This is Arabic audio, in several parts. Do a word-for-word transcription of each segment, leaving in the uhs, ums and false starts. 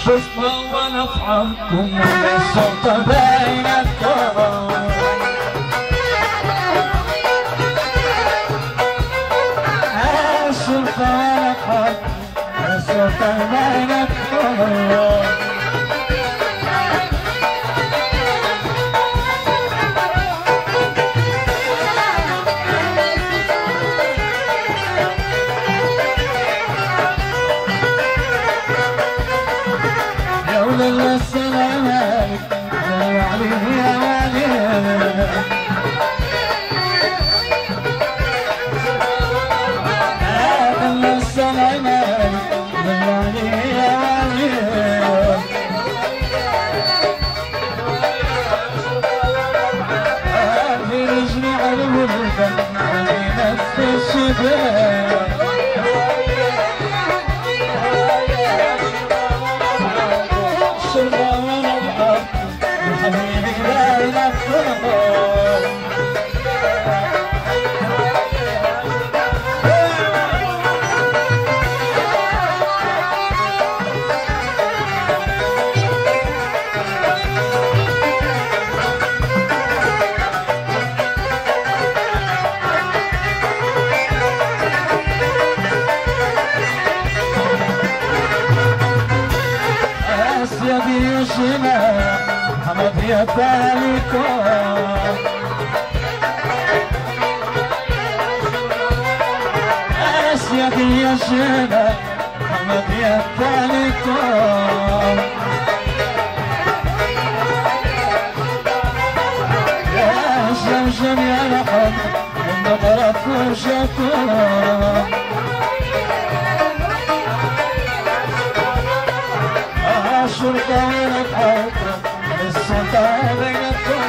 طول افعالكم والسلطة بينكم السلطة والافعالكم والسلطة بينكم السلام عليكم يا علي يا علي السلام عليكم يا علي يا علي في رجلي على الولدان علي نفس الشباب يا شمال حمد يا بالكو اسيدي يا شمال حمد يا بالكو يا شمشم يا لحم من نظرة فرشته الشرطة والافعالكم السلطة بينكم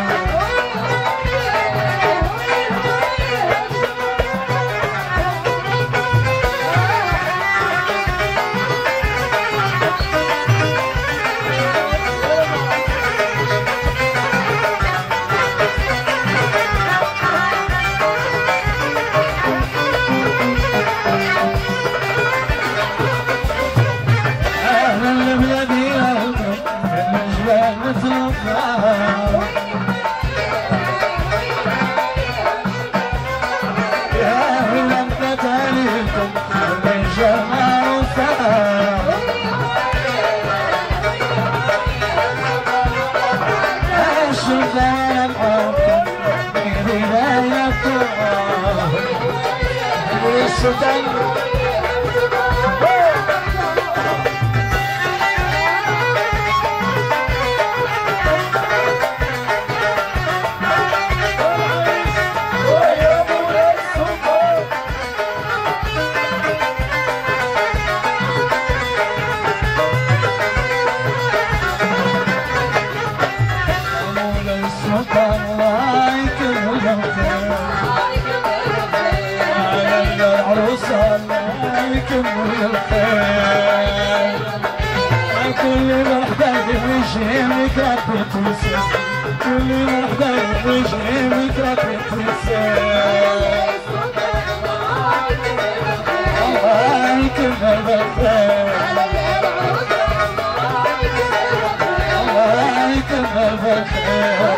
السلطان الله يكرمك يكمل الخير كل مرحبا بوجهك ربي تنسى كل مرحبا بوجهك ربي تنسى الله يكمل الخير الله يكمل الخير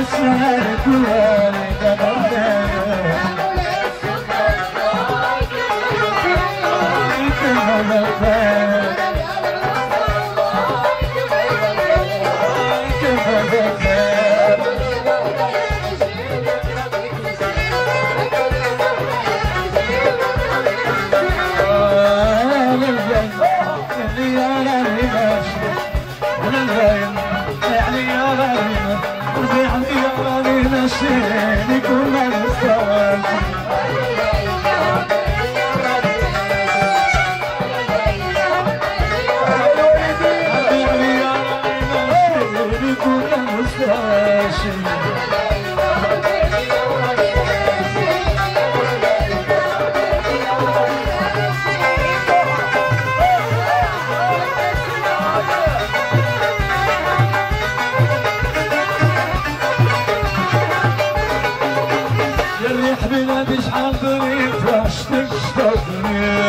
سالك والد غدايا كما غدايا كما غدايا اللي يا راني ماشي والغايم يعني يا راني يعني يا راني ماشي كنا نستوعب الريح بلادي شحال دريت واش تشتاقني